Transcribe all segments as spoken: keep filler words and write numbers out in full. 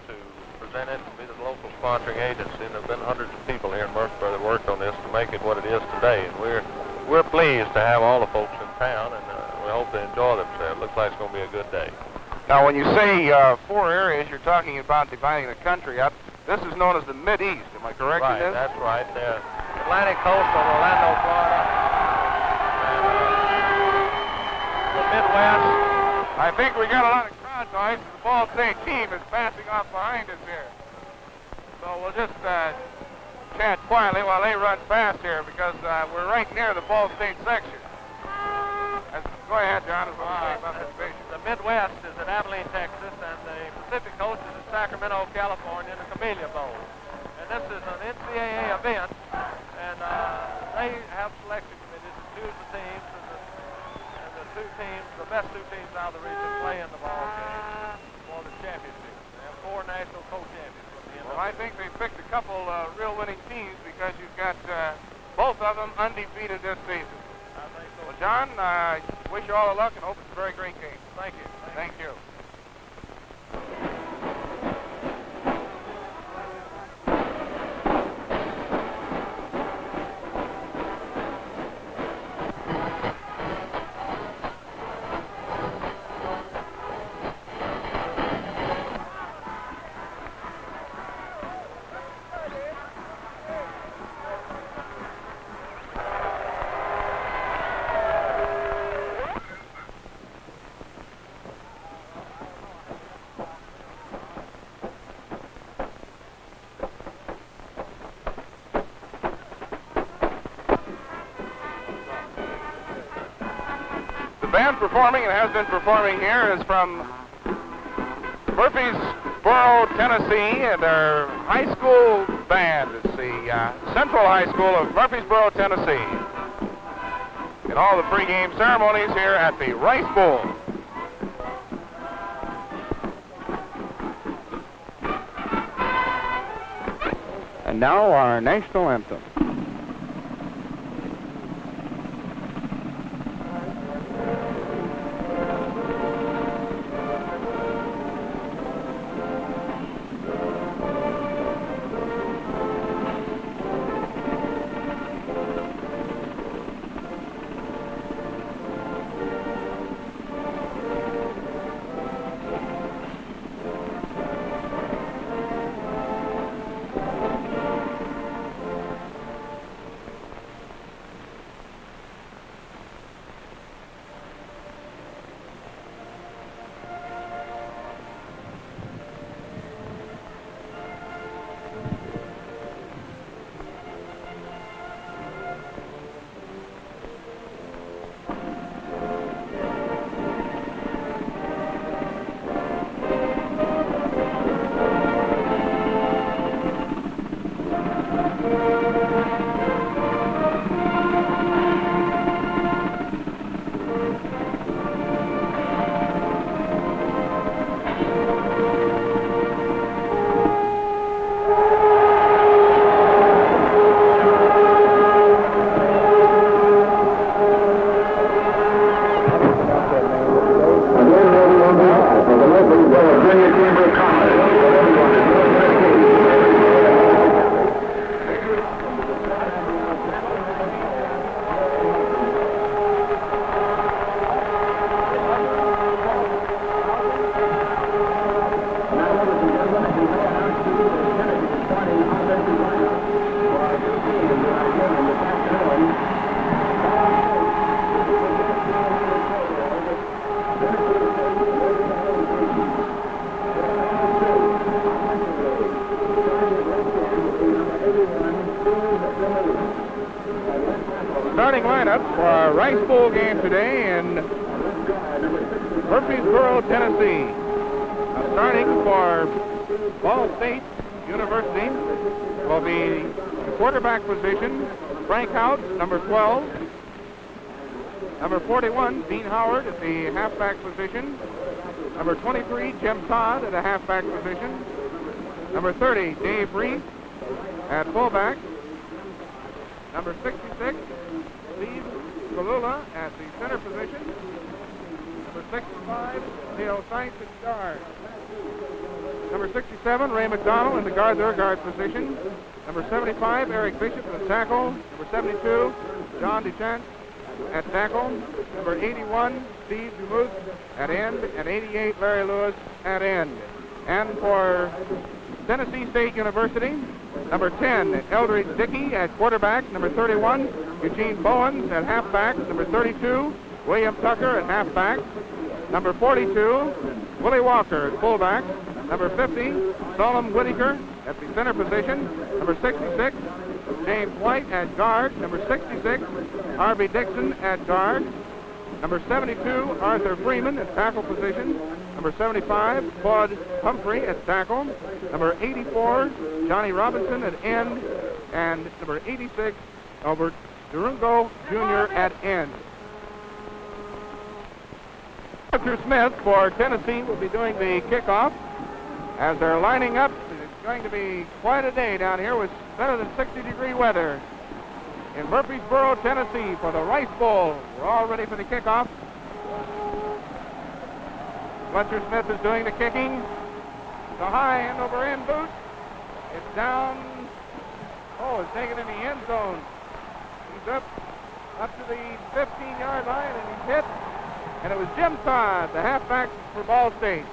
to present it and be the local sponsoring agency. And there have been hundreds of people here in Murfreesboro that worked on this to make it what it is today. And we're we're pleased to have all the folks in town, and uh, we hope they enjoy themselves. Looks like it's going to be a good day. Now, when you say uh, four areas, you're talking about dividing the country up. This is known as the Mid-East. Am I correct right, in this? That's right. The Atlantic coast of Orlando, Florida. And, uh, the Midwest. I think we got a lot of crowd noise. The Ball State team is passing off behind us here. So we'll just uh, chat quietly while they run fast here, because uh, we're right near the Ball State section. As, go ahead, John. As uh, about this the Midwest is at Abilene, Texas, and the Pacific Coast is at Sacramento, California, in the Camellia Bowl. And this is an N C A A event, and uh, they have selection committees to choose the teams, and the, and the two teams, the best two teams out of the region, play in the ball game for the championship. They have four national co-champions. Well, I think they picked a couple uh, real winning teams, because you've got uh, both of them undefeated this season. I think so. Well, John, I uh, wish you all the luck and hope it's a very great game. Thank you. Thank, Thank you. The band performing and has been performing here is from Murfreesboro, Tennessee, and their high school band. It's the uh, Central High School of Murfreesboro, Tennessee. And all the pregame ceremonies here at the Rice Bowl. And now our national anthem. Starting lineup for our Rice Bowl game today in Murfreesboro, Tennessee. Now starting for Ball State University will be the quarterback position, Frank Hout, number twelve. Number forty-one, Dean Howard at the halfback position. Number twenty-three, Jim Todd at the halfback position. Number thirty, Dave Reese at fullback. Number sixty-six, Steve Kalula at the center position. Number sixty-five, Theo Seitz at guard. Number sixty-seven, Ray McDonald in the guard, their guard position. Number seventy-five, Eric Bishop in the tackle. Number seventy-two, John Duchamp at tackle. Number eighty-one, Steve Dumuth at end. And eighty-eight, Larry Lewis at end. And for Tennessee State University, number ten, Eldridge Dickey at quarterback. Number thirty-one, Eugene Bowens at halfback. Number thirty-two, William Tucker at halfback. Number forty-two, Willie Walker at fullback. Number fifty, Solomon Whitaker at the center position. Number sixty-six, James White at guard. Number sixty-six, Harvey Dixon at guard. Number seventy-two, Arthur Freeman at tackle position. Number seventy-five, Claude Humphrey at tackle. Number eighty-four, Johnny Robinson at end. And number eighty-six, Albert Durungo Junior at end. Arthur Smith for Tennessee will be doing the kickoff. As they're lining up, it's going to be quite a day down here with better than sixty degree weather in Murfreesboro, Tennessee for the Rice Bowl. We're all ready for the kickoff. Fletcher Smith is doing the kicking. The high end over end boot. It's down. Oh, it's taken in the end zone. He's up, up to the fifteen yard line and he's hit. And it was Jim Todd, the halfback for Ball State.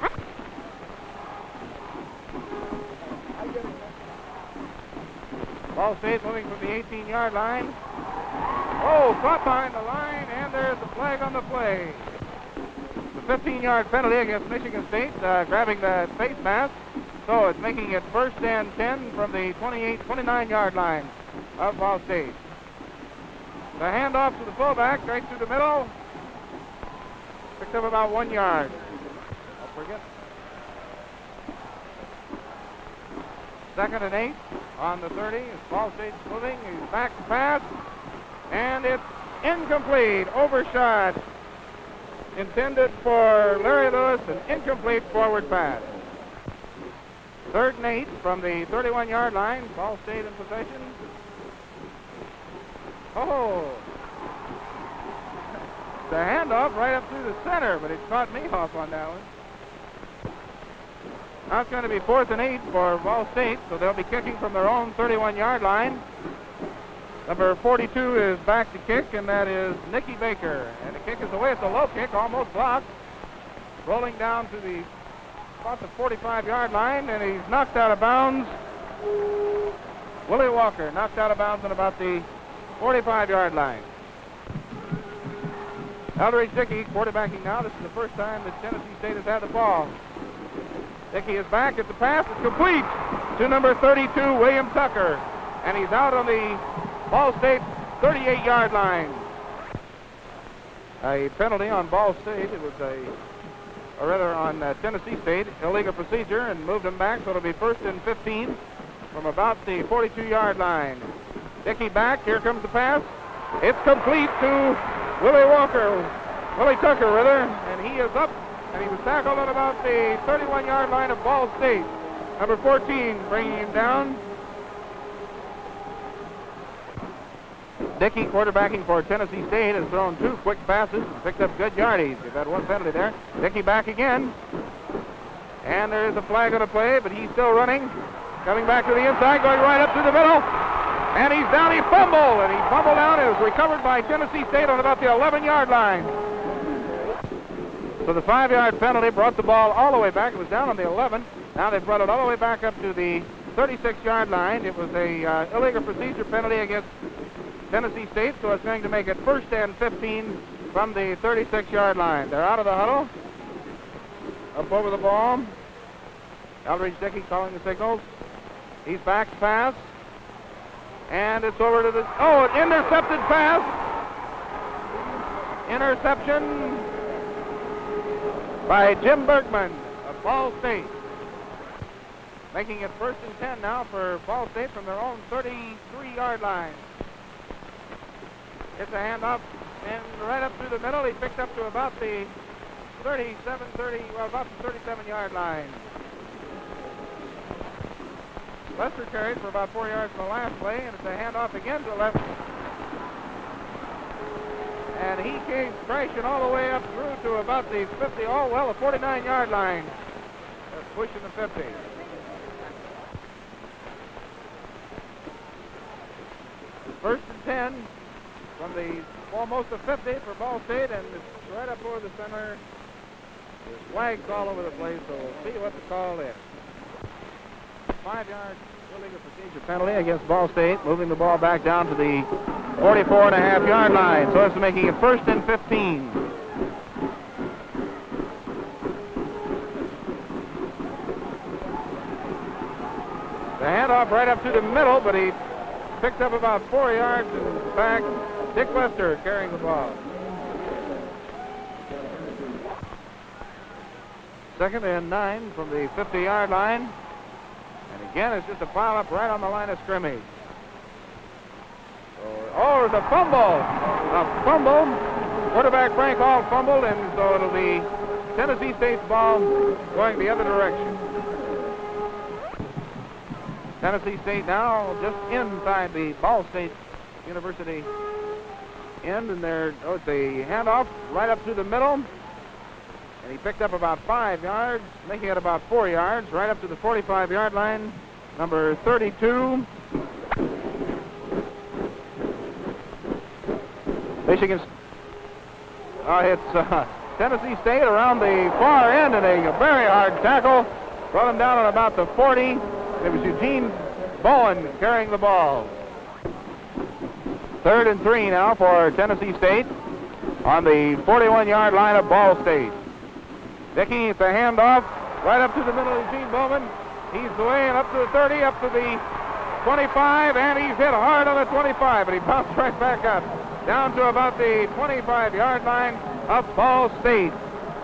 Ball State moving from the eighteen yard line. Oh, caught behind the line, and there's the flag on the play. The fifteen yard penalty against Michigan State, uh, grabbing the face mask. So it's making it first and ten from the twenty-eight, twenty-nine yard line of Ball State. The handoff to the fullback, right through the middle. Picked up about one yard. Don't forget. Second and eight on the thirty. As Ball State's moving, he's back to pass. And it's incomplete. Overshot. Intended for Larry Lewis, an incomplete forward pass. Third and eight from the thirty-one yard line. Ball State in possession. Oh. The handoff right up through the center, but it caught me off on that one. Now it's going to be fourth and eight for Ball State, so they'll be kicking from their own thirty-one yard line. Number forty-two is back to kick, and that is Nicky Baker. And the kick is away. It's a low kick, almost blocked. Rolling down to the about the forty-five yard line, and he's knocked out of bounds. Willie Walker knocked out of bounds on about the forty-five yard line. Eldridge Dickey quarterbacking now. This is the first time that Tennessee State has had the ball. Dickey is back at the pass. It's complete to number thirty-two, William Tucker. And he's out on the Ball State thirty-eight yard line. A penalty on Ball State. It was a, or rather on uh, Tennessee State, illegal procedure, and moved him back, so it'll be first and fifteen from about the forty-two yard line. Dickey back. Here comes the pass. It's complete to Willie Walker, Willie Tucker, rather, and he is up. And he was tackled at about the thirty-one yard line of Ball State. Number fourteen bringing him down. Dickey, quarterbacking for Tennessee State, has thrown two quick passes and picked up good yardage. They've had one penalty there. Dickey back again. And there is a flag on the play, but he's still running. Coming back to the inside, going right up to the middle. And he's down, he fumbled, and he fumbled down. It was recovered by Tennessee State on about the eleven yard line. So the five yard penalty brought the ball all the way back. It was down on the eleven. Now they've brought it all the way back up to the thirty-six yard line. It was a uh, illegal procedure penalty against Tennessee State, so it's going to make it first and fifteen from the thirty-six yard line. They're out of the huddle. Up over the ball. Eldridge Dickey calling the signals. He's back to pass. And it's over to the, oh, an intercepted pass. Interception by Jim Bergman of Ball State. Making it first and ten now for Ball State from their own thirty-three yard line. It's a handoff, and right up through the middle, he picked up to about the thirty-seven, thirty, well, about the thirty-seven yard line. Lester carried for about four yards from the last play, and it's a handoff again to the left. And he came crashing all the way up through to about the fifty, oh, well, the forty-nine yard line. pushing the fifty. First and ten from the almost the fifty for Ball State, and it's right up over the center. There's flags all over the place, so we'll see what the call is. Five-yard illegal procedure penalty against Ball State, moving the ball back down to the forty-four and a half yard line. So it's making it first and fifteen. The handoff right up to the middle, but he picked up about four yards and back. Dick Lester carrying the ball. Second and nine from the fifty-yard line. And again, it's just a pile up right on the line of scrimmage. So, oh, there's a fumble. A fumble. Quarterback Frank Hall fumbled, and so it'll be Tennessee State's ball going the other direction. Tennessee State now just inside the Ball State University end, and there, oh, it's a handoff right up to the middle. And he picked up about five yards, making it about four yards, right up to the forty-five yard line. Number thirty-two. Michigan. Uh, it's uh, Tennessee State around the far end, and a very hard tackle. Brought him down on about the forty. It was Eugene Bowen carrying the ball. Third and three now for Tennessee State on the forty-one yard line of Ball State. Dickey at the handoff, right up to the middle of Eugene Bowman. He's away and up to the thirty, up to the twenty-five, and he's hit hard on the twenty-five, but he bounced right back up, down to about the twenty-five yard line of Ball State.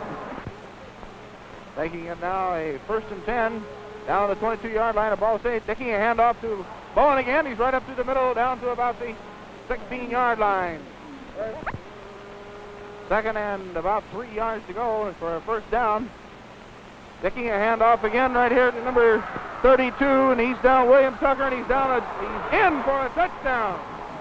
Making it now a first and ten, down on the twenty-two yard line of Ball State. Dickey a handoff to Bowen again. He's right up to the middle, down to about the sixteen yard line. Second and about three yards to go for a first down. Dickey a handoff again right here to number thirty-two, and he's down William Tucker, and he's down. A, he's in for a touchdown.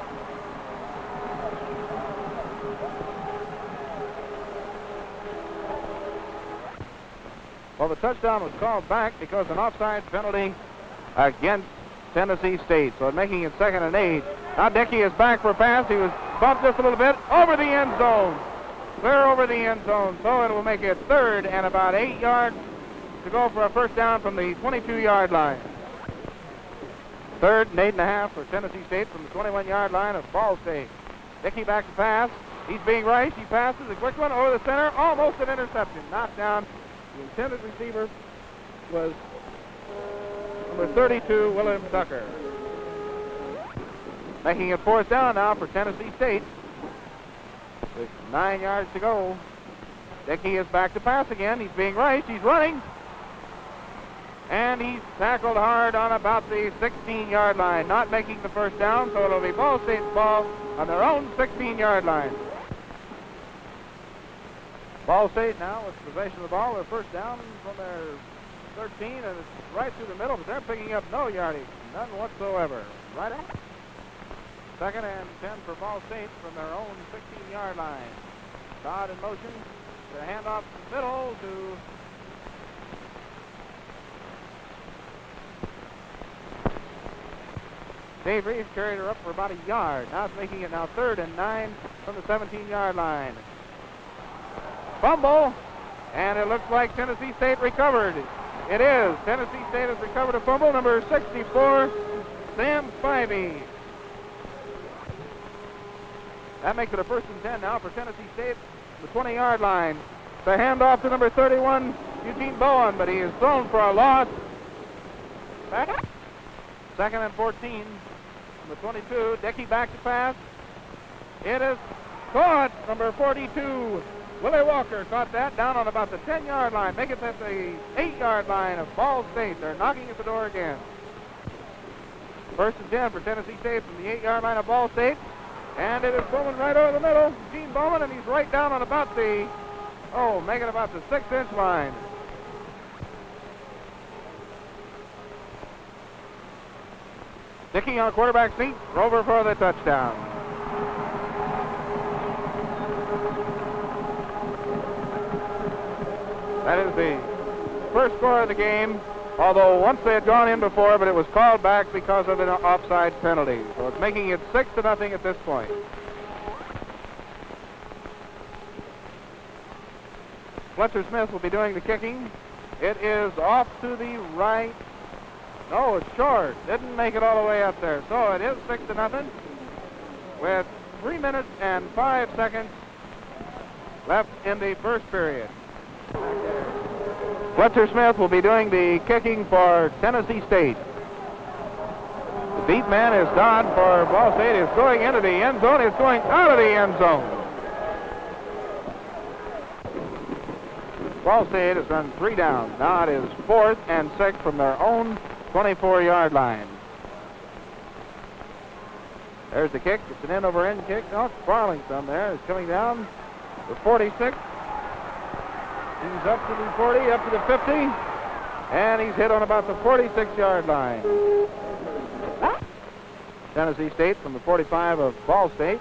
Well, the touchdown was called back because an offside penalty against Tennessee State. So making it second and eight. Now Dickey is back for a pass. He was bumped just a little bit over the end zone. Clear over the end zone. So it will make it third and about eight yards to go for a first down from the twenty-two yard line. Third and eight and a half for Tennessee State from the twenty-one yard line of Ball State. Dickey back to pass. He's being rushed. He passes a quick one over the center. Almost an interception. Knocked down. The intended receiver was number thirty-two, William Tucker. Making it fourth down now for Tennessee State. With nine yards to go. Dickey is back to pass again. He's being rushed. He's running. And he's tackled hard on about the sixteen yard line. Not making the first down, so it'll be Ball State's ball on their own sixteen yard line. Ball State now with possession of the ball. Their first down from their thirteen, and it's right through the middle, but they're picking up no yardage. None whatsoever. Right out. Second and ten for Ball State from their own sixteen yard line. Todd in motion. The handoff to the middle to Dave Reeves carried her up for about a yard. Now it's making it now third and nine from the seventeen yard line. Fumble, and it looks like Tennessee State recovered. It is. Tennessee State has recovered a fumble. Number sixty-four, Sam Spivey. That makes it a first and ten now for Tennessee State, the twenty yard line. The handoff to number thirty-one, Eugene Bowen, but he is thrown for a loss. Back. Second and fourteen from the twenty-two. Dickey back to pass. It is caught. Number forty-two, Willie Walker caught that down on about the ten yard line. Make it at the eight yard line of Ball State. They're knocking at the door again. First and ten for Tennessee State from the eight yard line of Ball State. And it is Bowman right over the middle. Gene Bowman, and he's right down on about the, oh, making about the six inch line. Dickey on quarterback seat, Rover for the touchdown. That is the first score of the game, although once they had gone in before, but it was called back because of an offside penalty. So it's making it six to nothing at this point. Fletcher Smith will be doing the kicking. It is off to the right. No, it's short. Didn't make it all the way up there. So it is six to nothing with three minutes and five seconds left in the first period. Fletcher Smith will be doing the kicking for Tennessee State. The beat man is Dodd for Ball State. It's going into the end zone. It's going out of the end zone. Ball State has run three down. Now it is fourth and six from their own twenty-four yard line. There's the kick. It's an end over end kick. No, Farlington there is coming down the forty-six. He's up to the forty, up to the fifty, and he's hit on about the forty-six yard line. Tennessee State from the forty-five of Ball State.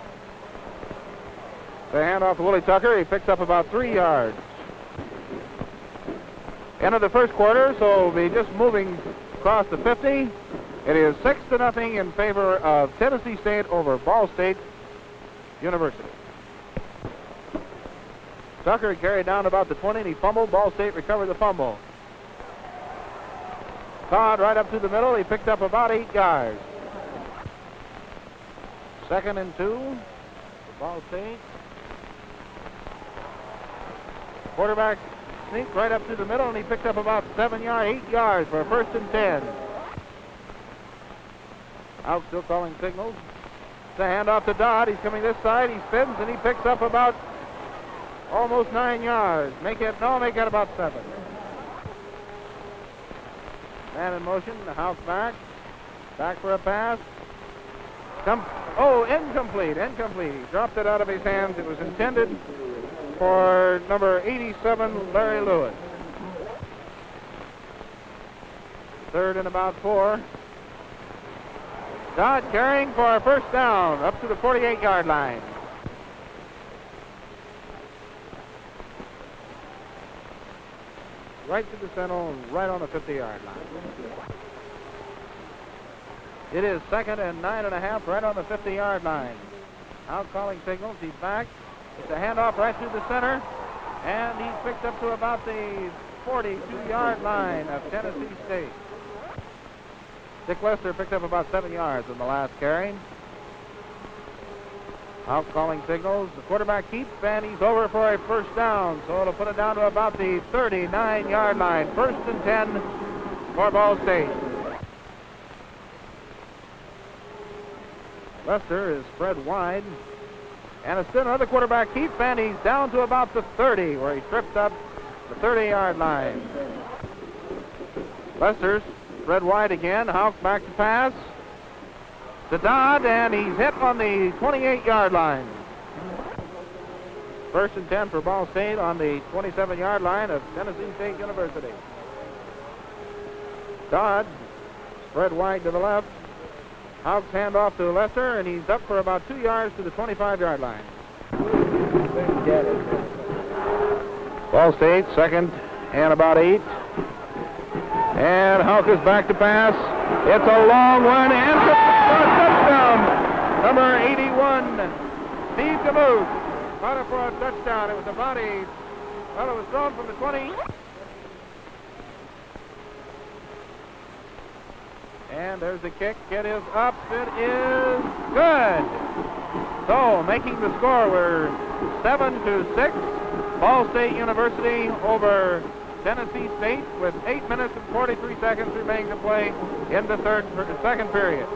They hand off to Willie Tucker. He picks up about three yards. End of the first quarter, so we'll be just moving across the fifty. It is six to nothing in favor of Tennessee State over Ball State University. Tucker carried down about the twenty, and he fumbled. Ball State recovered the fumble. Todd right up to the middle. He picked up about eight yards. Second and two for Ball State. Quarterback sneak right up to the middle, and he picked up about seven yards, eight yards for a first and ten. Out still calling signals. It's a handoff to Dodd. He's coming this side. He spins, and he picks up about almost nine yards. Make it, no, make it about seven. Man in motion. The house back. Back for a pass. Come, oh, incomplete, incomplete. He dropped it out of his hands. It was intended for number eighty-seven, Larry Lewis. Third and about four. Dodd carrying for a first down up to the forty-eight yard line. Right to the center, right on the fifty yard line. It is second and nine and a half right on the fifty yard line. Out calling signals. He's back. It's a handoff right through the center, and he's picked up to about the forty-two yard line of Tennessee State. Dick Lester picked up about seven yards in the last carry. Out calling signals. The quarterback keeps, and he's over for a first down, so it'll put it down to about the thirty-nine yard line. First and ten for Ball State. Lester is spread wide. And it's still another quarterback keep, and he's down to about the thirty, where he tripped up the thirty yard line. Lester's spread wide again. Houck back to pass to Dodd, and he's hit on the twenty-eight yard line. First and ten for Ball State on the twenty-seven yard line of Tennessee State University. Dodd spread wide to the left. Houck's handoff to Lester, and he's up for about two yards to the twenty-five yard line. Ball State, second and about eight. And Houck is back to pass. It's a long one, and for a touchdown. Number eighty-one, Steve DeMuth, caught it for a touchdown. It was about a, well, it was thrown from the twenty. And there's the kick. It is up. It is good. So making the score, we're seven to six. Ball State University over Tennessee State with eight minutes and forty-three seconds remaining to play in the third, second period.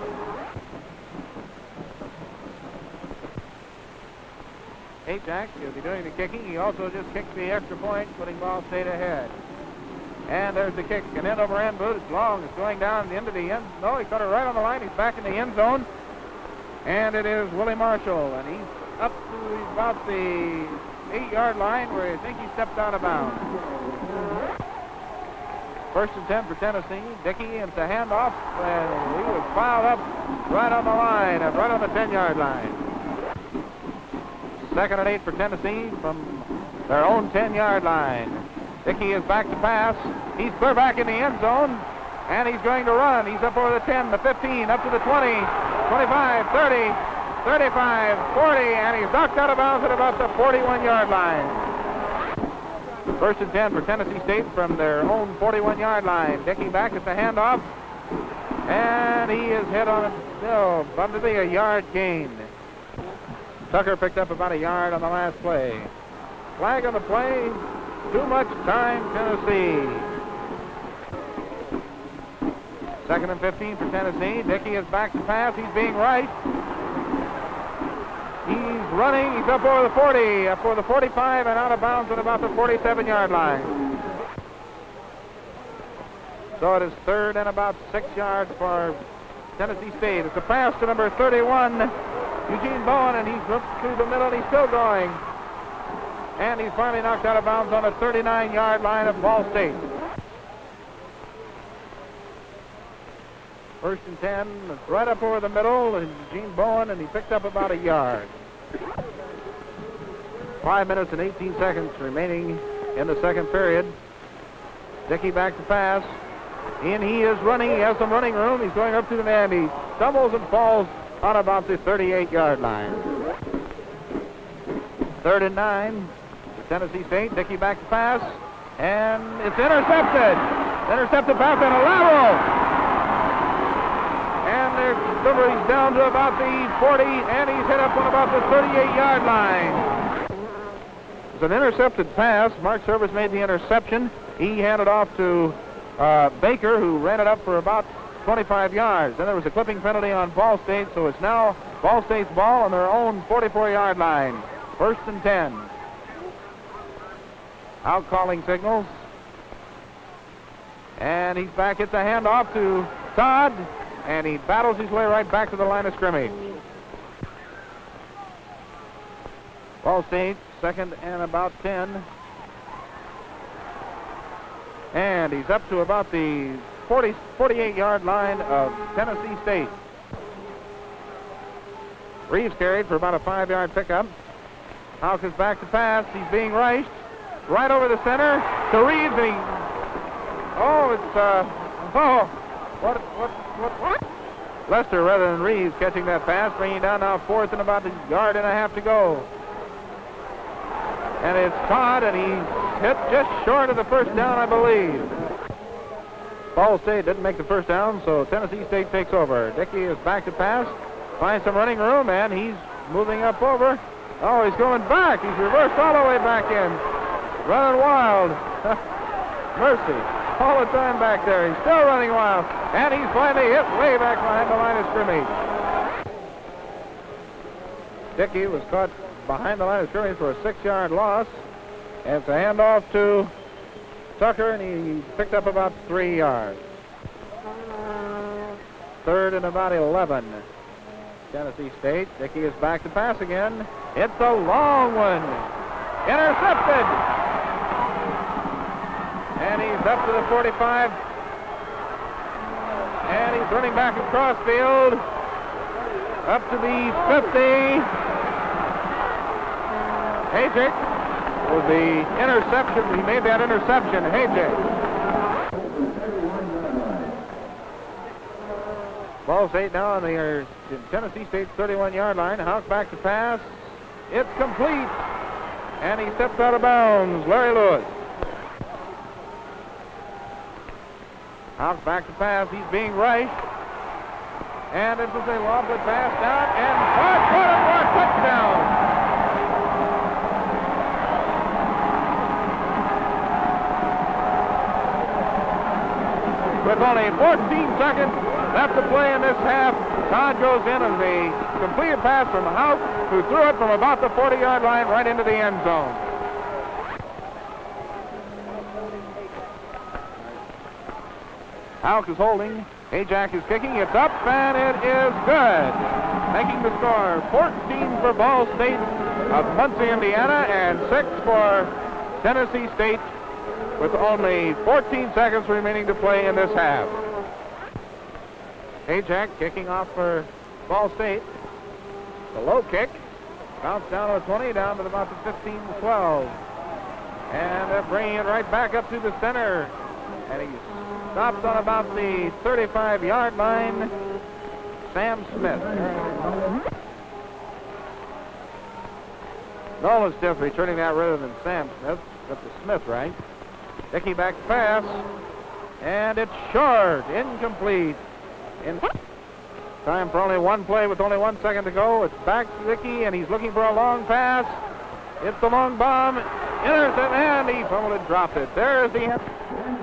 Ajax will be doing the kicking. He also just kicked the extra point, putting Ball State ahead. And there's the kick. An end over end boot. It's long. It's going down the end of the end. No, he cut it right on the line. He's back in the end zone. And it is Willie Marshall. And he's up to about the eight yard line where I think he stepped out of bounds. First and ten for Tennessee. Dickey, and it's a handoff. And he was piled up right on the line, right on the ten yard line. Second and eight for Tennessee from their own ten yard line. Dickey is back to pass. He's clear back in the end zone, and he's going to run. He's up over the ten, the fifteen, up to the twenty, twenty-five, thirty, thirty-five, forty, and he's knocked out of bounds at about the forty-one-yard line. First and ten for Tennessee State from their own forty-one-yard line. Dickey back at the handoff, and he is hit on a, no, about to be a yard gain. Tucker picked up about a yard on the last play. Flag on the play. Too much time, Tennessee. Second and fifteen for Tennessee. Dickey is back to pass. He's being right. He's running. He's up over the forty, up over the forty-five, and out of bounds at about the forty-seven-yard line. So it is third and about six yards for Tennessee State. It's a pass to number thirty-one, Eugene Bowen, and he's looked through the middle, and he's still going. And he's finally knocked out of bounds on the thirty-nine-yard line of Ball State. First and ten, it's right up over the middle, and Eugene Bowen, and he picked up about a yard. Five minutes and eighteen seconds remaining in the second period. Dickey back to pass. And he is running. He has some running room. He's going up to the man. He stumbles and falls on about the thirty-eight-yard line. Third and nine. Tennessee State. Dickey back to pass. And it's intercepted. Intercepted pass and a lateral. And there's he's down to about the forty, and he's hit up on about the thirty-eight-yard line. It's an intercepted pass. Mark Service made the interception. He handed off to uh, Baker, who ran it up for about twenty-five yards. Then there was a clipping penalty on Ball State, so it's now Ball State's ball on their own forty-four-yard line. First and ten. Out calling signals. And he's back. It's a handoff to Todd, and he battles his way right back to the line of scrimmage. Ball State, second and about ten. And he's up to about the forty, forty-eight-yard line of Tennessee State. Reeves carried for about a five-yard pickup. Houck is back to pass. He's being rushed right over the center to Reeves, and he, oh, it's, uh, oh, what, what, what, what? Lester rather than Reeves catching that pass, bringing down now fourth and about a yard and a half to go. And it's Todd, and he's hit just short of the first down, I believe. Ball State didn't make the first down, so Tennessee State takes over. Dickey is back to pass, finds some running room, and he's moving up over. Oh, he's going back. He's reversed all the way back in. Running wild. Mercy. All the time back there. He's still running wild. And he's finally hit way back behind the line of scrimmage. Dickey was caught behind the line of scrimmage for a six-yard loss. And it's a handoff to Tucker, and he picked up about three yards. Third and about eleven. Tennessee State. Dickey is back to pass again. It's a long one. Intercepted. And he's up to the forty-five. And he's running back across field. Up to the fifty. Hayjick was the interception. He made that interception. Hayjick. Ball State now on the Tennessee State's thirty-one-yard line. Houck back to pass. It's complete. And he steps out of bounds. Larry Lewis. Houck back to pass. He's being rushed. And this is a lofted pass down. And caught for a touchdown. With only fourteen seconds left to play in this half, Todd goes in as a completed pass from Houck, who threw it from about the forty-yard line right into the end zone. Houck is holding. Hayjack is kicking. It's up, and it is good. Making the score fourteen for Ball State of Muncie, Indiana, and six for Tennessee State, with only fourteen seconds remaining to play in this half. Hayjack kicking off for Ball State. The low kick. Bounced down to the twenty, down to about the fifteen to twelve. And they're bringing it right back up to the center. And he stops on about the thirty-five yard line. Sam Smith. Nolan Stiff returning that rather than Sam Smith. That's the Smith, right? Dickey back pass. And it's short. Incomplete. In time for only one play with only one second to go. It's back to Dickey, and he's looking for a long pass. It's the long bomb. Intercept, and he fumbled and dropped it. There's the end.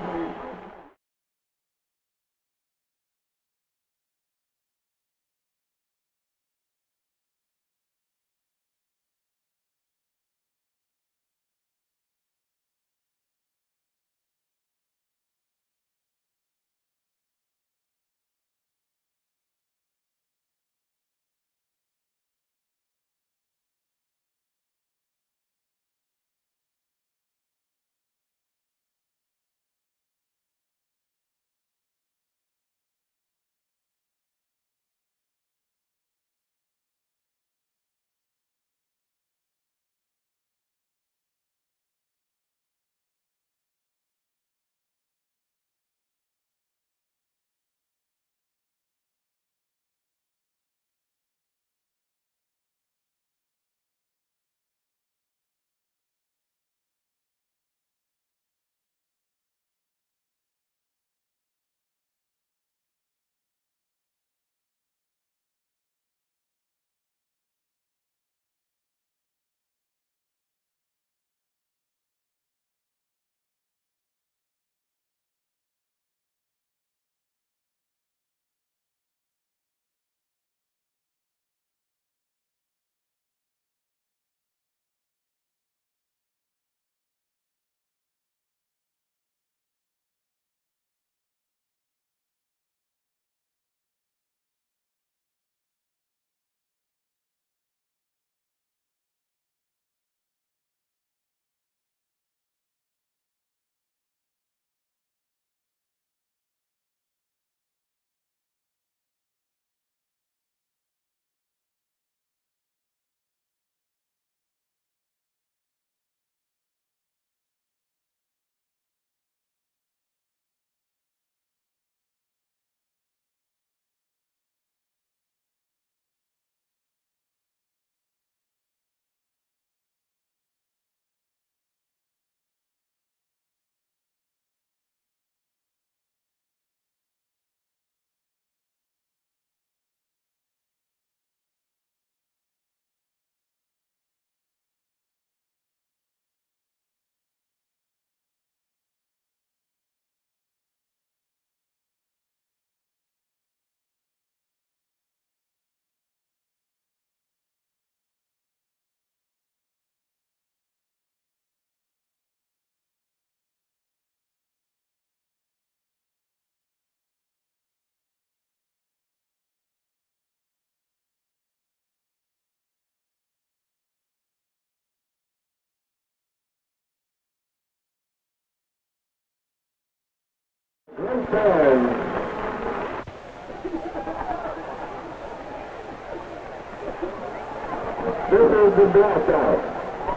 This is the blackout.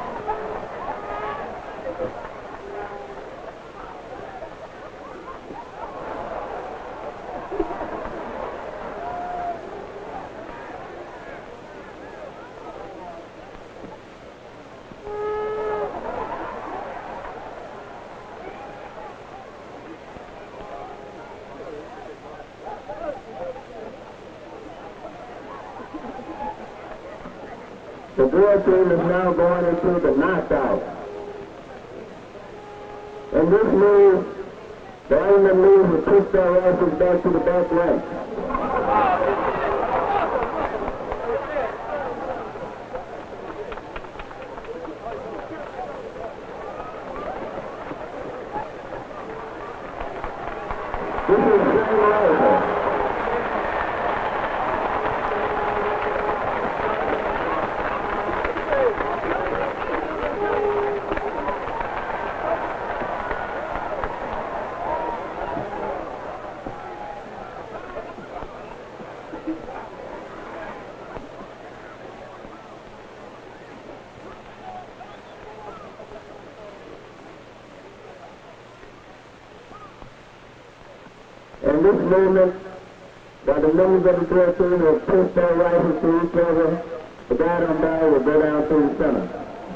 The board team is now going into the knockout. In this move, the England move will push their asses back to the back right. This is Shane Rifle. in this movement, that the members of the drill team will push their rifles to each other. The guy on by will go down to the center.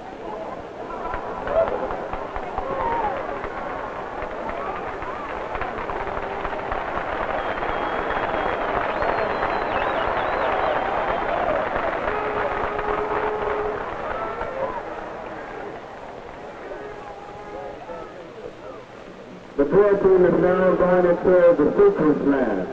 The drill team is now going into the sequence line.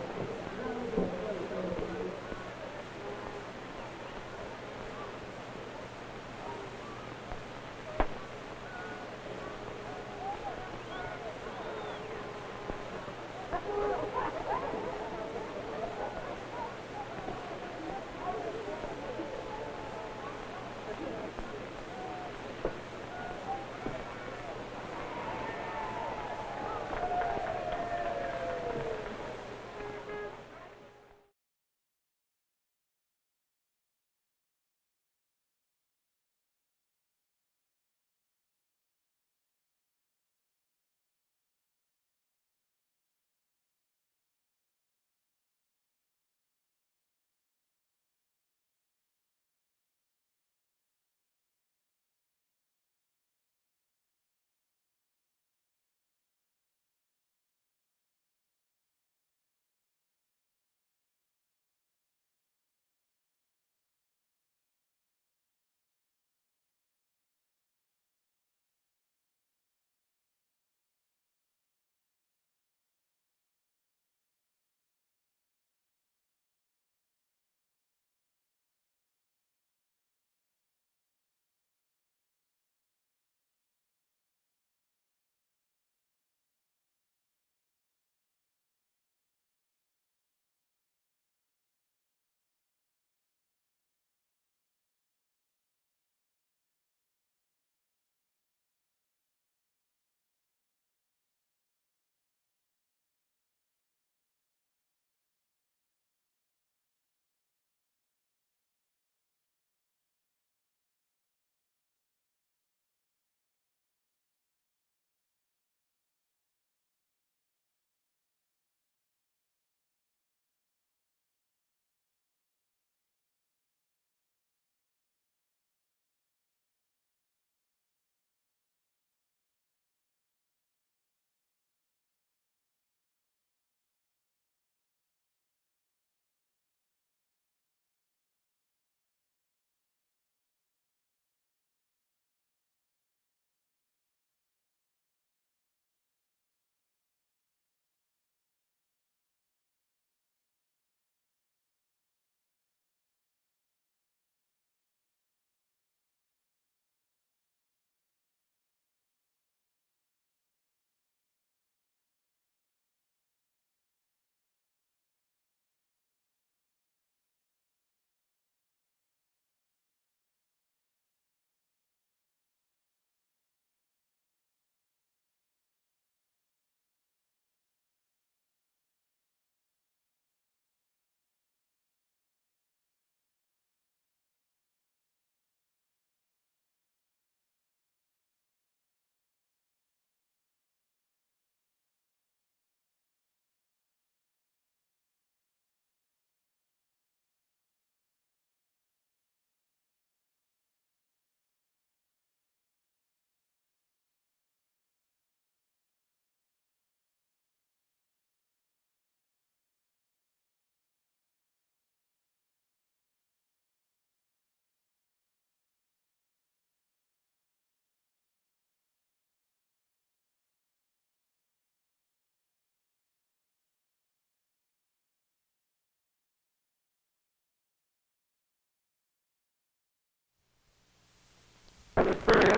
Period.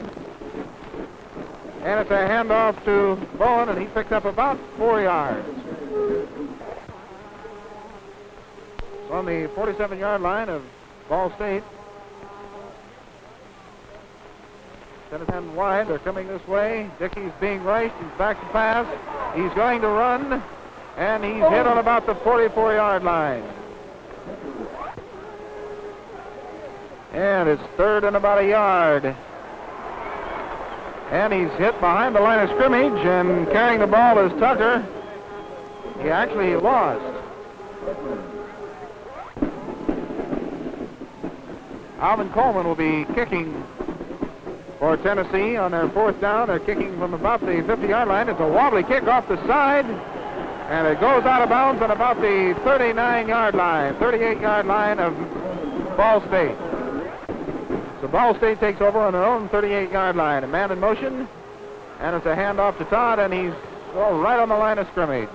And it's a handoff to Bowen, and he picks up about four yards. On the forty-seven yard line of Ball State. Send it in wide. They're coming this way. Dickey's being raced. He's back to pass. He's going to run, and he's hit on about the forty-four yard line. And it's third and about a yard. And he's hit behind the line of scrimmage, and carrying the ball is Tucker. he actually lost. Alvin Coleman will be kicking for Tennessee on their fourth down. They're kicking from about the fifty-yard line. It's a wobbly kick off the side, and it goes out of bounds on about the thirty-nine-yard line, thirty-eight-yard line of Ball State. So Ball State takes over on their own thirty-eight-yard line. A man in motion, and it's a handoff to Todd, and he's oh, right on the line of scrimmage.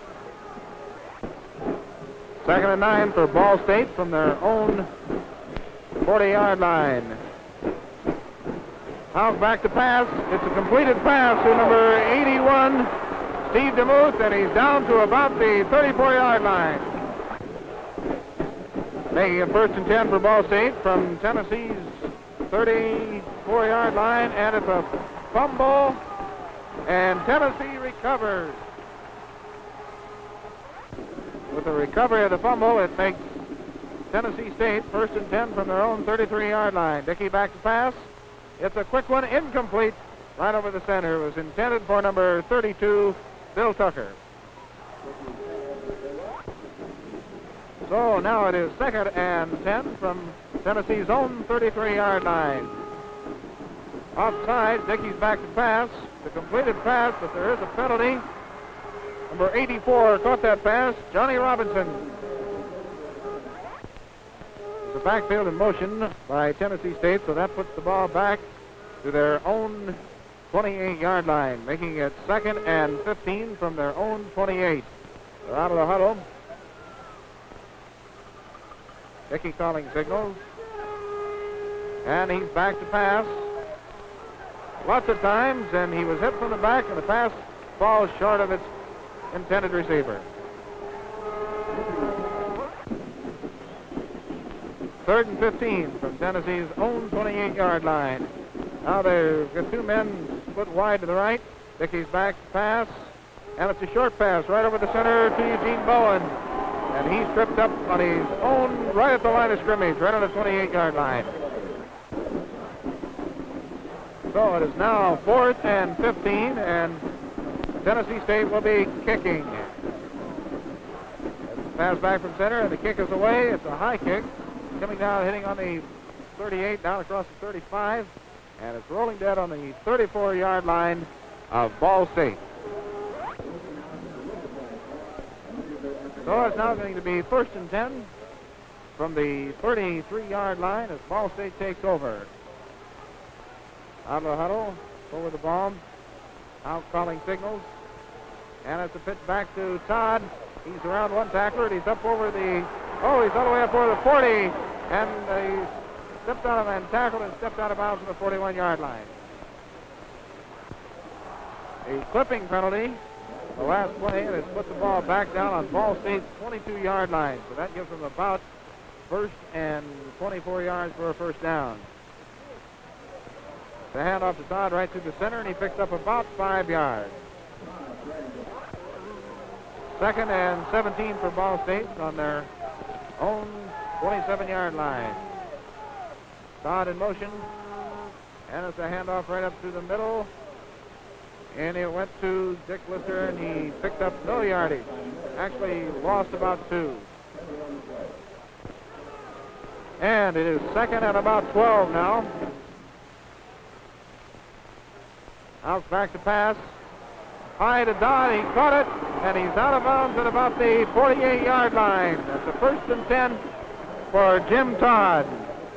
Second and nine for Ball State from their own forty-yard line. House back to pass. It's a completed pass to number eighty-one, Steve DeMuth, and he's down to about the thirty-four-yard line. Making it first and ten for Ball State from Tennessee's thirty-four-yard line, and it's a fumble, and Tennessee recovers. With the recovery of the fumble, it makes Tennessee State first and ten from their own thirty-three-yard line. Dickey back to pass. It's a quick one, incomplete, right over the center. It was intended for number thirty-two, Bill Tucker. So now it is second and ten from Tennessee's own thirty-three-yard line. Offside, Dickey's back to pass. The completed pass, but there is a penalty. Number eighty-four caught that pass, Johnny Robinson. The backfield in motion by Tennessee State, so that puts the ball back to their own twenty-eight-yard line, making it second and fifteen from their own twenty-eight. They're out of the huddle. Dickey calling signals. And he's back to pass. Lots of times, and he was hit from the back, and the pass falls short of its intended receiver. Third and fifteen from Tennessee's own twenty-eight-yard line. Now they've got two men split wide to the right. Dickey's back to pass, and it's a short pass right over the center to Eugene Bowen. And he's tripped up on his own right at the line of scrimmage, right on the twenty-eight-yard line. So it is now fourth and fifteen, and Tennessee State will be kicking. Pass back from center, and the kick is away. It's a high kick. Coming down, hitting on the thirty-eight, down across the thirty-five, and it's rolling dead on the thirty-four-yard line of Ball State. So it's now going to be first and ten from the thirty-three-yard line as Ball State takes over. Out of the huddle, over the ball, out calling signals, and it's a pitch back to Todd. He's around one tackler, and he's up over the, oh, he's all the way up over the forty, and he stepped out of and tackled and stepped out of bounds on the forty-one-yard line. A clipping penalty, the last play, and it's put the ball back down on Ball State's twenty-two-yard line. So that gives them about first and twenty-four yards for a first down. The handoff to Todd right through the center, and he picks up about five yards. Second and seventeen for Ball State on their own twenty-seven-yard line. Todd in motion, and it's a handoff right up through the middle, and it went to Dick Lister, and he picked up no yardage. Actually lost about two. And it is second and about twelve now. Out back to pass. High to Dodd, he caught it, and he's out of bounds at about the forty-eight-yard line. That's a first and ten for Jim Todd.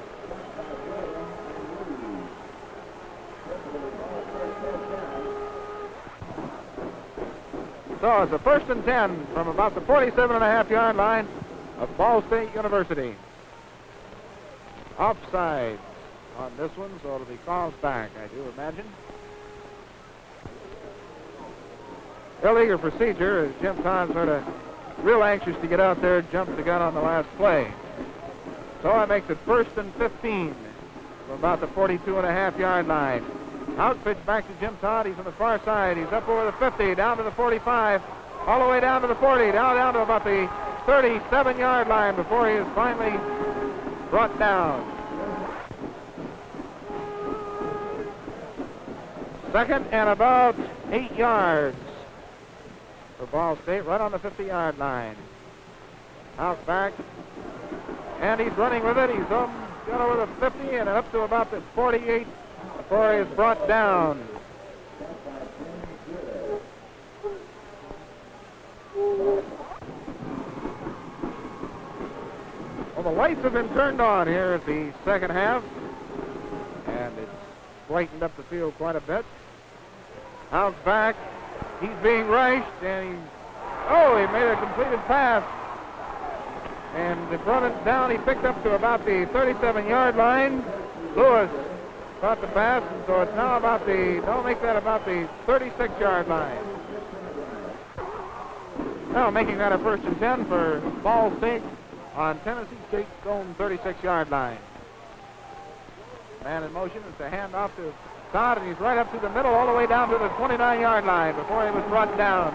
So it's a first and ten from about the forty-seven and a half yard line of Ball State University. Offside on this one, so it'll be called back, I do imagine. Illegal procedure as Jim Todd sort of real anxious to get out there, jumped the gun on the last play. So that makes it first and fifteen from about the forty-two and a half yard line. Out pitch back to Jim Todd. He's on the far side. He's up over the fifty, down to the forty-five, all the way down to the forty, down, down to about the thirty-seven-yard line before he is finally brought down. Second and about eight yards. for Ball State, right on the fifty-yard line. Out back, and he's running with it. He's um, got over the fifty and up to about the forty-eight before he is brought down. Well, the lights have been turned on here at the second half, and it's brightened up the field quite a bit. Out back, he's being rushed, and he, oh, he made a completed pass, and to run it down, he picked up to about the thirty-seven-yard line. Lewis caught the pass, and so it's now about the, don't make that about the thirty-six-yard line. Now making that a first and ten for Ball State on Tennessee State's own thirty-six-yard line. Man in motion. It's a handoff to Todd, and he's right up to the middle, all the way down to the twenty-nine-yard line before he was brought down.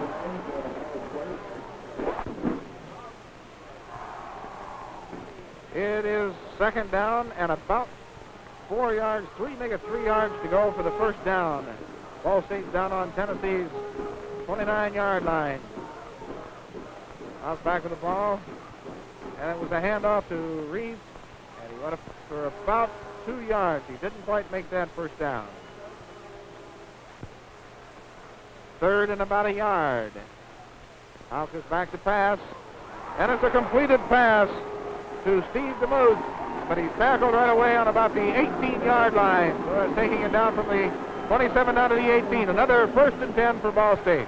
It is second down and about four yards, three, make it three yards to go for the first down. Ball State's down on Tennessee's twenty-nine-yard line. Out back with the ball, and it was a handoff to Reeves, and he went up for about two yards. He didn't quite make that first down. Third and about a yard. Out goes back to pass, and it's a completed pass to Steve DeMuth, but he's tackled right away on about the eighteen-yard line. So that's taking it down from the twenty-seven down to the eighteen. Another first and ten for Ball State.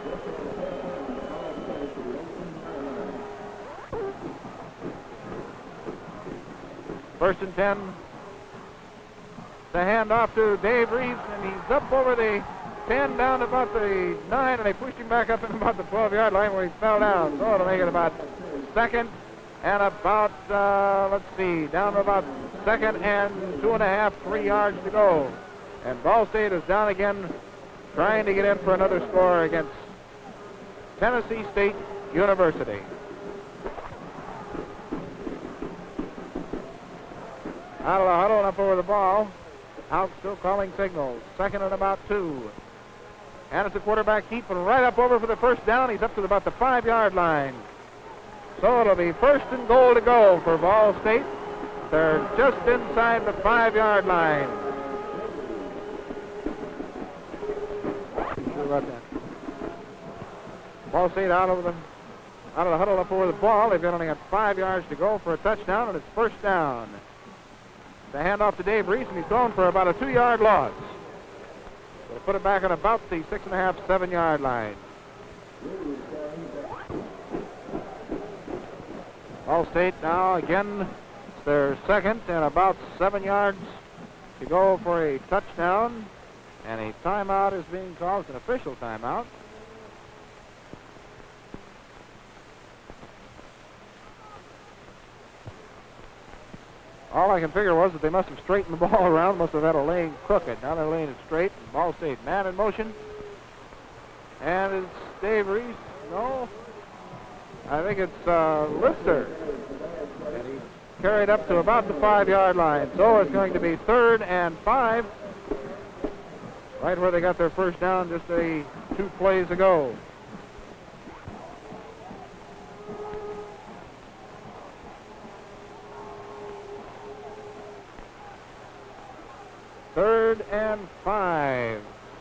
First and ten. The handoff to Dave Reeves, and he's up over the ten, down to about the nine, and they pushed him back up in about the twelve-yard line where he fell down. So it'll make it about second and about, uh, let's see, down to about second and two and a half, three yards to go. And Ball State is down again, trying to get in for another score against Tennessee State University. Out of the huddle and up over the ball. Out still calling signals. Second and about two. And it's a quarterback keeping right up over for the first down. He's up to about the five-yard line. So it'll be first and goal to go for Ball State. They're just inside the five-yard line. Sure about that. Ball State out over the out of the huddle up over the ball. They've only got five yards to go for a touchdown, and it's first down. The handoff to Dave Reese, and he's going for about a two-yard loss. They'll put it back on about the six and a half, seven-yard line. Ball State now again, it's their second and about seven yards to go for a touchdown, and a timeout is being called, an official timeout. All I can figure was that they must have straightened the ball around, must have had a lane crooked. Now they're laying it straight. Ball State man in motion. And it's Dave Reese. No, I think it's uh, Lister. And he's carried up to about the five-yard line. So it's going to be third and five, right where they got their first down just a two plays ago. Third and five.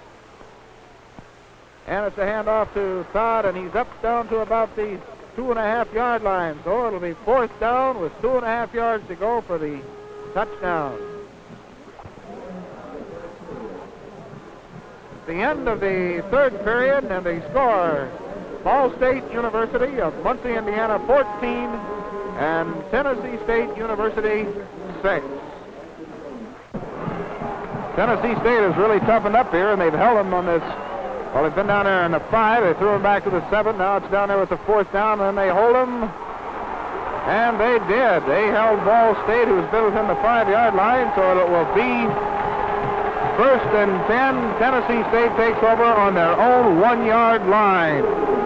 And it's a handoff to Todd, and he's up down to about the two and a half yard line. So it'll be fourth down with two and a half yards to go for the touchdown. The end of the third period, and the score, Ball State University of Muncie, Indiana, fourteen, and Tennessee State University, six. Tennessee State has really toughened up here, and they've held them on this. Well, they've been down there in the five. They threw them back to the seven. Now it's down there with the fourth down, and then they hold them. And they did. They held Ball State, who's been within the five-yard line, so it will be first and ten. Tennessee State takes over on their own one-yard line.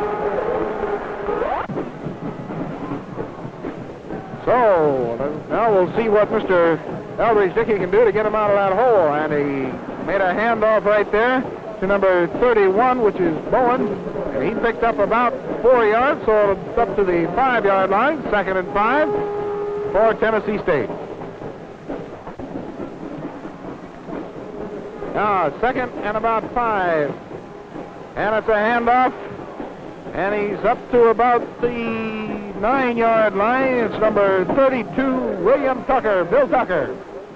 So now we'll see what Mister Eldridge Dickey can do to get him out of that hole. And he made a handoff right there. to number thirty-one, which is Bowen, and he picked up about four yards, so it's up to the five-yard line, second and five for Tennessee State. Now, second and about five, and it's a handoff, and he's up to about the nine-yard line. It's number thirty-two, William Tucker, Bill Tucker.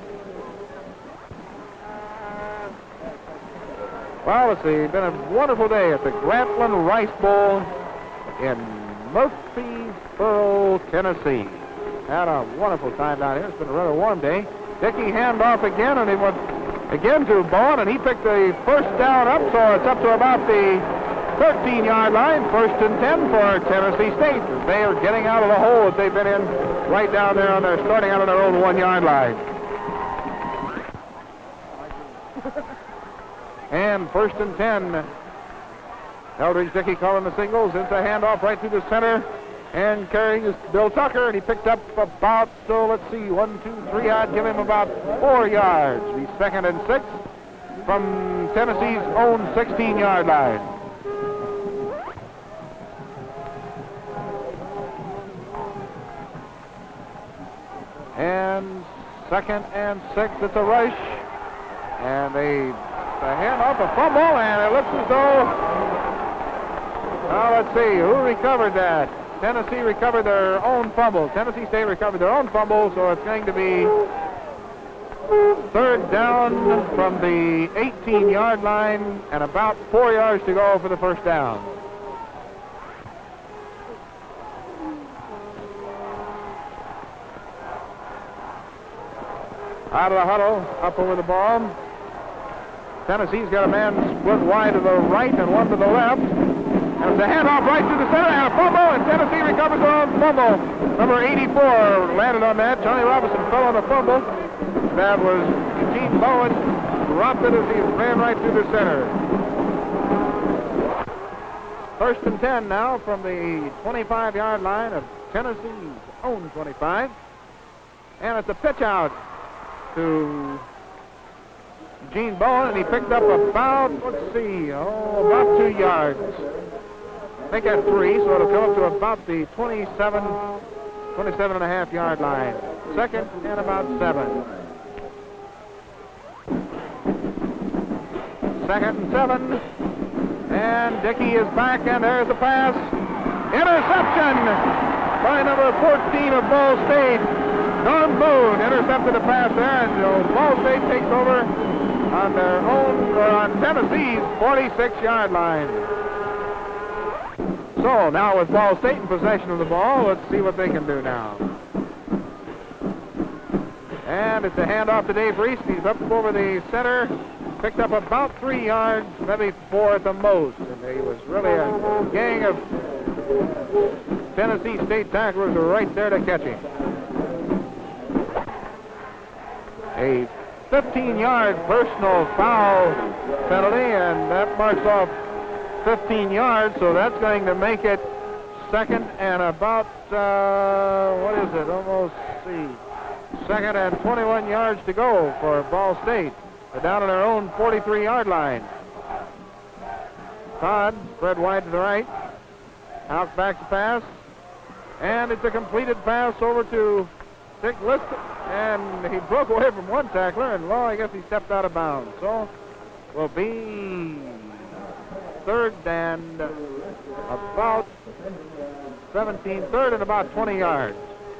Well, it's a, been a wonderful day at the Grantland Rice Bowl in Murfreesboro, Tennessee. Had a wonderful time down here. It's been a rather warm day. Dickey handoff again, and he went again to Bowen, and he picked the first down up, so it's up to about the thirteen-yard line, first and ten for Tennessee State. They are getting out of the hole that they've been in right down there on their, starting out on their own one-yard line. And first and ten. Eldridge Dickey calling the signals. It's a handoff right through the center. And carrying is Bill Tucker, and he picked up about, so let's see, one, two, three, I'd give him about four yards. He's second and six from Tennessee's own sixteen-yard line. And second and six, it's a rush. And they a handoff, a fumble, and it looks as though, now let's see, who recovered that? Tennessee recovered their own fumble. Tennessee State recovered their own fumble, so it's going to be third down from the eighteen-yard line and about four yards to go for the first down. Out of the huddle, up over the ball. Tennessee's got a man split wide to the right and one to the left. And it's a handoff right to the center and a fumble, and Tennessee recovers their own fumble. Number eighty-four landed on that. Johnny Robinson fell on the fumble. That was Eugene Bowen. Dropped it as he ran right through the center. First and ten now from the twenty-five-yard line of Tennessee's own twenty-five. And it's a pitch out to Eugene Bowen, and he picked up about, let's see, oh, about two yards. I think at three, so it'll come up to about the twenty-seven, twenty-seven and a half yard line. Second and about seven. Second and seven. And Dickey is back, and there's the pass. Interception by number fourteen of Ball State. Don Boone intercepted the pass there, and so Ball State takes over on their own, or on Tennessee's forty-six-yard line. So now with Ball State in possession of the ball, let's see what they can do now. And it's a handoff to Dave Reese. He's up over the center, picked up about three yards, maybe four at the most. And he was really a gang of Tennessee State tacklers were right there to catch him. A fifteen-yard personal foul penalty, and that marks off fifteen yards, so that's going to make it second and about, uh, what is it, almost, see, second and twenty-one yards to go for Ball State. They're down on their own forty-three-yard line. Todd spread wide to the right. Out back to pass, and it's a completed pass over to Dick Lister, and he broke away from one tackler, and, well, I guess he stepped out of bounds. So will be third and about seventeen, third and about twenty yards.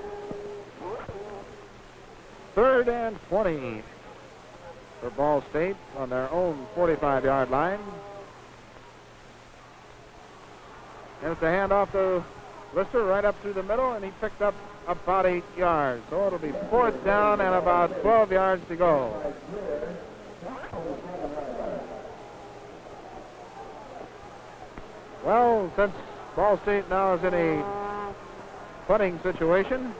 Third and twenty for Ball State on their own forty-five-yard line. And it's a handoff to Lister right up through the middle, and he picked up about eight yards. So it'll be fourth down and about twelve yards to go. Well, since Ball State now is in a punting situation,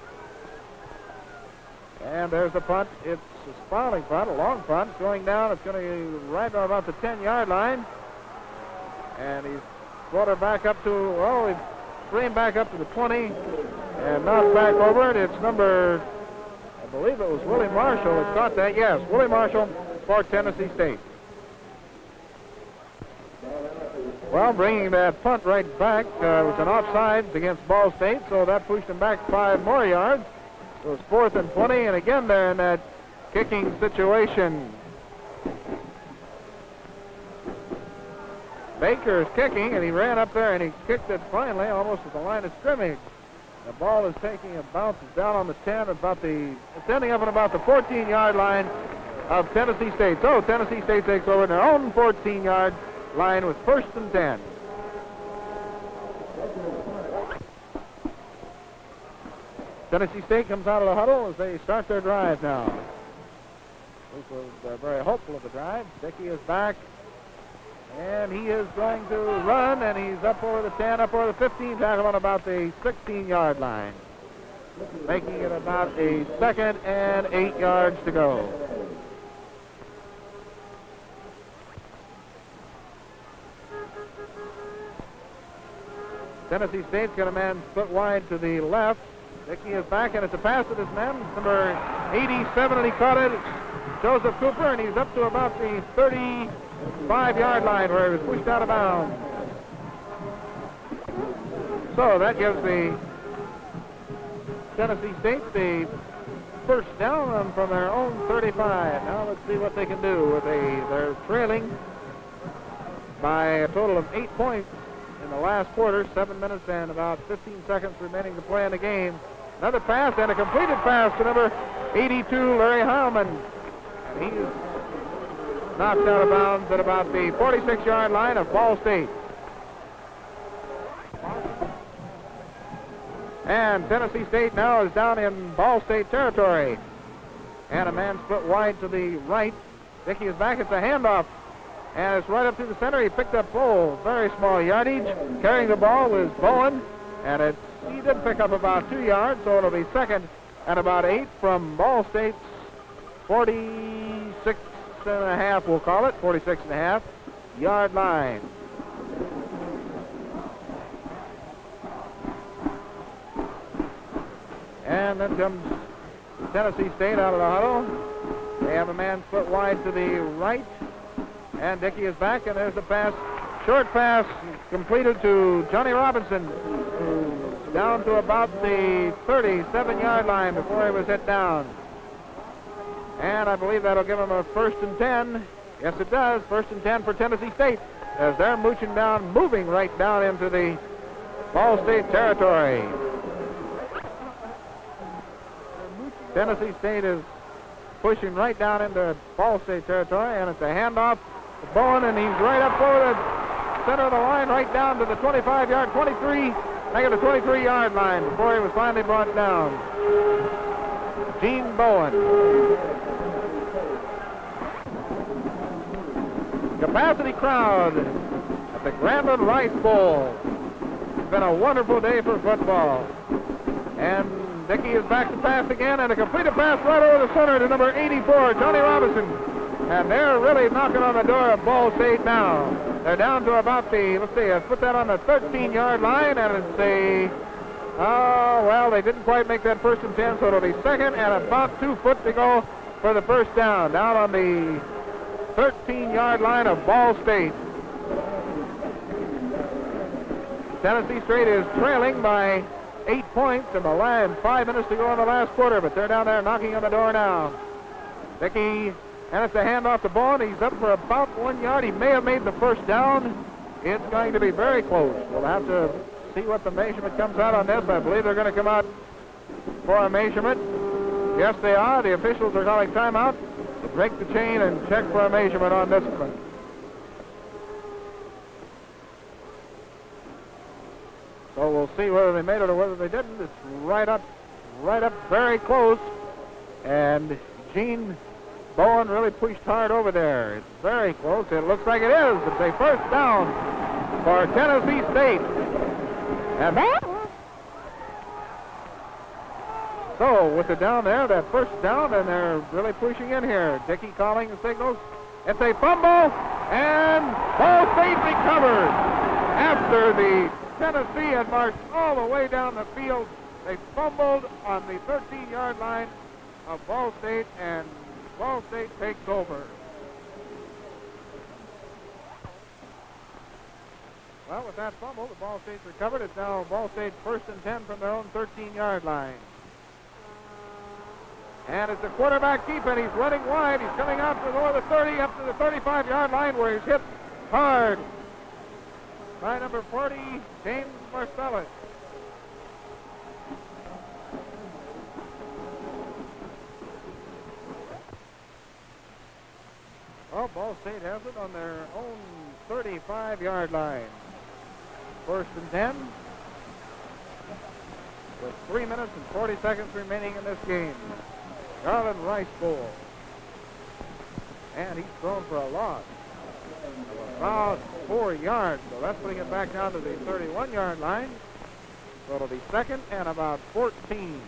and there's the punt. It's a sprawling punt, a long punt. Going down, it's going to be right on about the ten-yard line. And he's brought her back up to, well, he streamed back up to the twenty and knocked back over it. It's number, I believe it was Willie Marshall that caught that. Yes, Willie Marshall for Tennessee State. Well, bringing that punt right back uh, was an offsides against Ball State, so that pushed them back five more yards. It was fourth and twenty, and again they're in that kicking situation. Baker is kicking, and he ran up there and he kicked it finally almost at the line of scrimmage. The ball is taking a bounce. It's down on the ten, about the, it's ending up at about the fourteen-yard line of Tennessee State. So Tennessee State takes over their own fourteen-yard line with first and ten. Tennessee State comes out of the huddle as they start their drive now. This was uh, very hopeful of the drive. Dickey is back, and he is going to run, and he's up over the ten, up over the fifteen, tackle on about the sixteen-yard line, making it about a second and eight yards to go. Tennessee State's got a man split wide to the left. Dickey is back, and it's a pass to this man, number eighty-seven, and he caught it. Joseph Cooper, and he's up to about the thirty-five-yard line where he was pushed out of bounds. So that gives the Tennessee State the first down from their own thirty-five. Now let's see what they can do with a, they're trailing by a total of eight points in the last quarter, seven minutes and about fifteen seconds remaining to play in the game. Another pass and a completed pass to number eighty-two, Larry Heilman. And he's knocked out of bounds at about the forty-six-yard line of Ball State. And Tennessee State now is down in Ball State territory. And a man split wide to the right. Dickey is back. It's a handoff. And it's right up to the center. He picked up full, very small yardage. Carrying the ball was Bowen. And it's, he did pick up about two yards, so it'll be second and about eight from Ball State's forty-six and a half, we'll call it, forty-six and a half yard line. And then comes Tennessee State out of the huddle. They have a man split wide to the right. And Dickey is back, and there's a pass, short pass completed to Johnny Robinson, who's down to about the thirty-seven-yard line before he was hit down. And I believe that'll give him a first and ten. Yes, it does. First and ten for Tennessee State as they're mooching down, moving right down into the Ball State territory. Tennessee State is pushing right down into Ball State territory, and it's a handoff to Bowen, and he's right up over the center of the line, right down to the twenty-five-yard, twenty-three, make it the twenty-three-yard line before he was finally brought down. Gene Bowen. Capacity crowd at the Grantland Rice Bowl. It's been a wonderful day for football. And Dickey is back to pass again, and a completed pass right over the center to number eighty-four, Johnny Robinson. And they're really knocking on the door of Ball State now. They're down to about the, let's see, I put that on the thirteen-yard line, and it's a, oh, well, they didn't quite make that first and ten, so it'll be second and about two foot to go for the first down, down on the thirteen-yard line of Ball State. Tennessee State is trailing by eight points in the line, five minutes to go in the last quarter, but they're down there knocking on the door now. Dickey, and it's a handoff to Bowen. He's up for about one yard. He may have made the first down. It's going to be very close. We'll have to see what the measurement comes out on this. I believe they're going to come out for a measurement. Yes, they are. The officials are calling timeout to break the chain and check for a measurement on this one. So we'll see whether they made it or whether they didn't. It's right up, right up very close. And Gene Bowen really pushed hard over there. It's very close. It looks like it is. It's a first down for Tennessee State. And so with the down there, that first down, and they're really pushing in here. Dickey calling the signals. It's a fumble, and Ball State recovers after the Tennessee had marched all the way down the field. They fumbled on the thirteen-yard line of Ball State, and Ball State takes over. Well, with that fumble, the Ball State's recovered. It's now Ball State first and ten from their own thirteen-yard line. And it's a quarterback keep, and he's running wide. He's coming out to over the thirty, up to the thirty-five-yard line, where he's hit hard by number forty, James Marcellus. Well, Ball State has it on their own thirty-five-yard line. First and ten, with three minutes and forty seconds remaining in this game. Garland Rice Bowl. And he's thrown for a loss of about four yards. So that's putting it back down to the thirty-one-yard line. So it'll be second and about fourteen.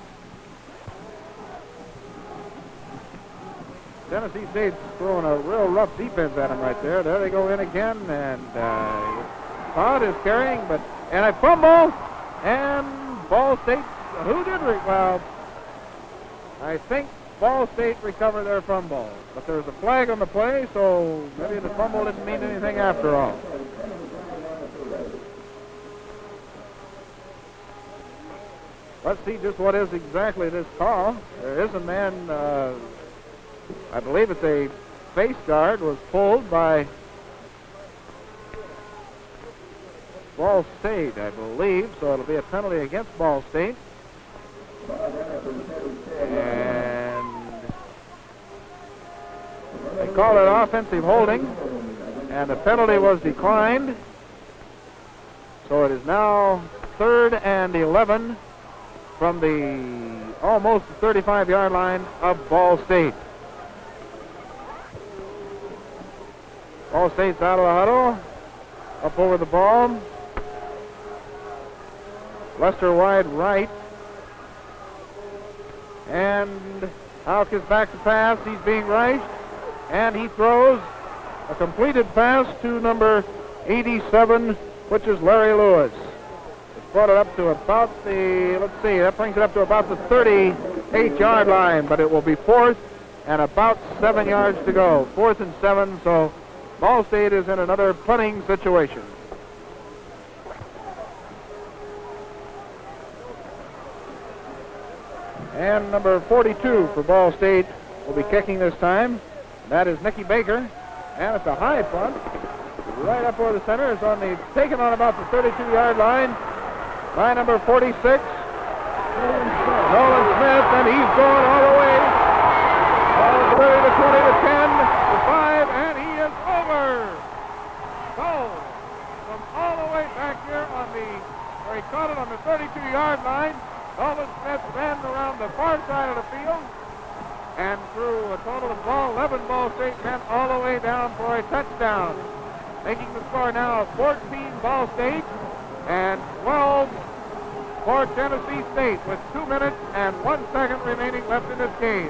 Tennessee State's throwing a real rough defense at him right there. There they go in again, and uh, Todd is carrying, but and a fumble, and Ball State, who did re well, I think Ball State recovered their fumble, but there's a flag on the play, so maybe the fumble didn't mean anything after all. Let's see just what is exactly this call. There is a man, uh, I believe it's a face guard, was pulled by Ball State, I believe, so it'll be a penalty against Ball State. And they call it offensive holding, and the penalty was declined. So it is now third and eleven from the almost thirty-five-yard line of Ball State. Ball State's out of the huddle, up over the ball. Lester wide right. And Hauk is back to pass. He's being rushed. And he throws a completed pass to number eighty-seven, which is Larry Lewis. It's brought it up to about the, let's see, that brings it up to about the thirty-eight-yard line, but it will be fourth and about seven yards to go. Fourth and seven, so Ball State is in another punting situation. And number forty-two for Ball State will be kicking this time. That is Nicky Baker. And it's a high punt. Right up over the center. It's on the, taken on about the thirty-two-yard line by number forty-six, Nolan Smith, and he's going all the way. All the way to twenty to ten to five, and he is over. So, from all the way back here on the, where he caught it on the thirty-two-yard line, Nolan Smith ran around the far side of the field and threw a total of ball, eleven Ball State men all the way down for a touchdown. Making the score now fourteen Ball State and twelve for Tennessee State with two minutes and one second remaining left in this game.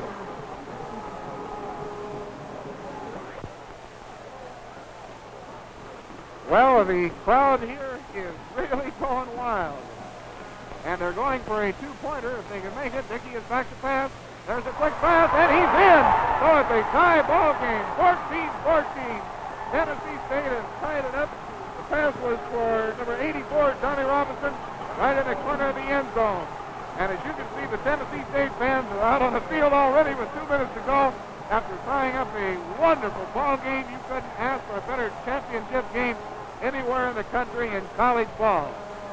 Well, the crowd here is really going wild. And they're going for a two-pointer if they can make it. Dickey is back to pass. There's a quick pass, and he's in. So it's a tie ball game, fourteen fourteen. Tennessee State has tied it up. The pass was for number eighty-four, Johnny Robinson, right in the corner of the end zone. And as you can see, the Tennessee State fans are out on the field already with two minutes to go. After tying up a wonderful ball game, you couldn't ask for a better championship game anywhere in the country in college ball.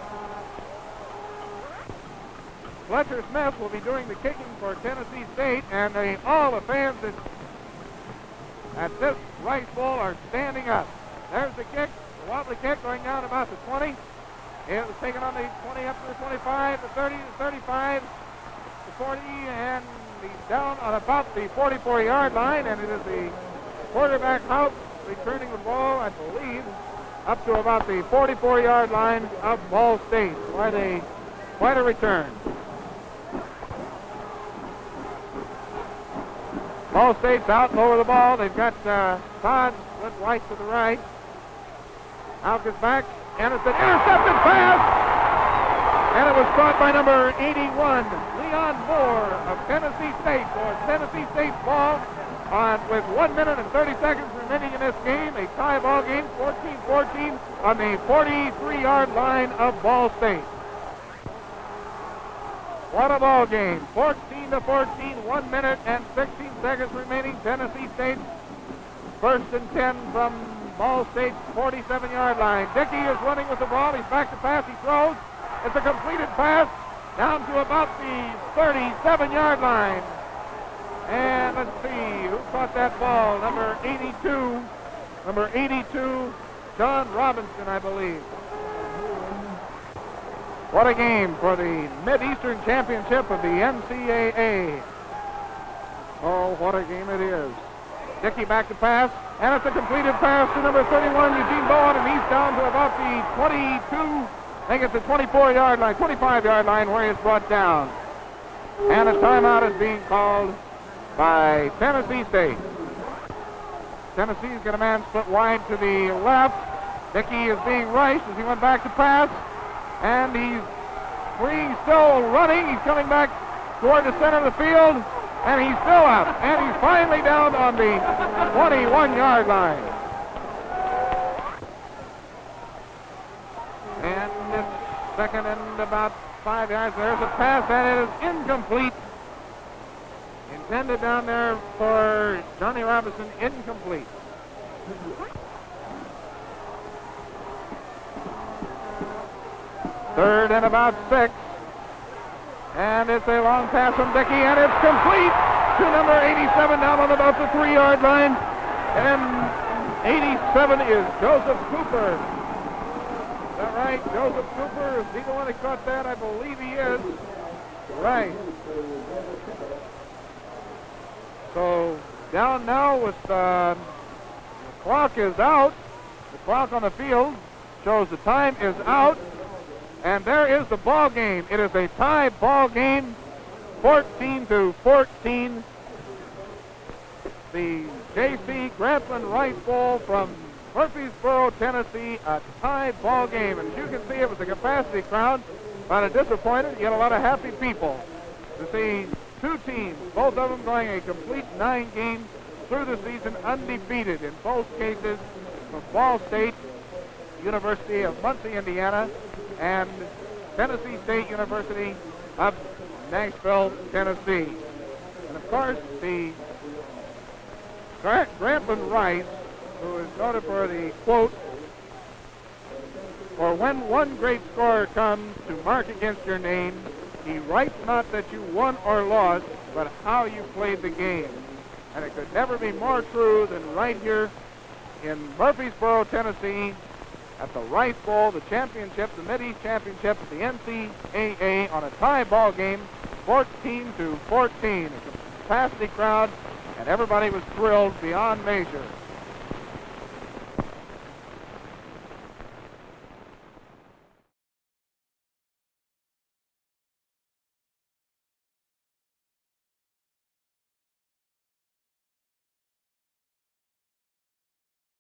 Fletcher Smith will be doing the kicking for Tennessee State, and the, all the fans at, at this Rice Bowl are standing up. There's the kick, the wobbly kick going down about the twenty. It was taken on the twenty up to the twenty-five, the thirty, the thirty-five, the forty, and he's down on about the forty-four-yard line, and it is the quarterback Hauk returning the ball, I believe, up to about the forty-four-yard line of Ball State. Quite a, quite a return. Ball State's out and over the ball. They've got uh, Todd split right to the right. Hauk is back, and it's an intercepted pass, and it was caught by number eighty-one, Leon Moore of Tennessee State. So it's Tennessee State's ball, on with one minute and thirty seconds remaining in this game. A tie ball game, fourteen fourteen on the forty-three-yard line of Ball State. What a ball game. fourteen to fourteen, one minute and sixteen seconds remaining. Tennessee State first and ten from Ball State's forty-seven-yard line. Dickey is running with the ball. He's back to pass. He throws. It's a completed pass down to about the thirty-seven-yard line. And let's see, who caught that ball? Number eighty-two. Number eighty-two, John Robinson, I believe. What a game for the Mid-Eastern Championship of the N C double A. Oh, what a game it is. Dickey back to pass, and it's a completed pass to number thirty-one, Eugene Bowen, and he's down to about the twenty-two, I think it's the twenty-four-yard line, twenty-five-yard line where he's brought down. And a timeout is being called by Tennessee State. Tennessee's got a man split wide to the left. Dickey is being rushed as he went back to pass. And he's free, still running. He's coming back toward the center of the field. And he's still up. And he's finally down on the twenty-one-yard line. And it's second and about five yards. There's a pass, and it is incomplete. Intended down there for Johnny Robinson, incomplete. Third and about six. And it's a long pass from Dickey, and it's complete to number eighty-seven down on about the three-yard line. And eighty-seven is Joseph Cooper. Is that right? Joseph Cooper, is he the one that caught that? I believe he is. Right. So down now with uh, the clock is out. The clock on the field shows the time is out. And there is the ball game. It is a tie ball game, fourteen to fourteen. The J C Grantland Rice Bowl from Murfreesboro, Tennessee, a tie ball game. And as you can see, it was a capacity crowd. A lot of disappointed, yet a lot of happy people to see two teams, both of them going a complete nine games through the season undefeated in both cases from Ball State, University of Muncie, Indiana, and Tennessee State University of Nashville, Tennessee. And of course, the Grantland Rice, who is noted for the quote, "For when one great scorer comes to mark against your name, he writes not that you won or lost, but how you played the game." And it could never be more true than right here in Murfreesboro, Tennessee, at the Rice Bowl, the championship, the Mid-East Championship of the N C double A on a tie ball game, fourteen to fourteen. A capacity crowd, and everybody was thrilled beyond measure.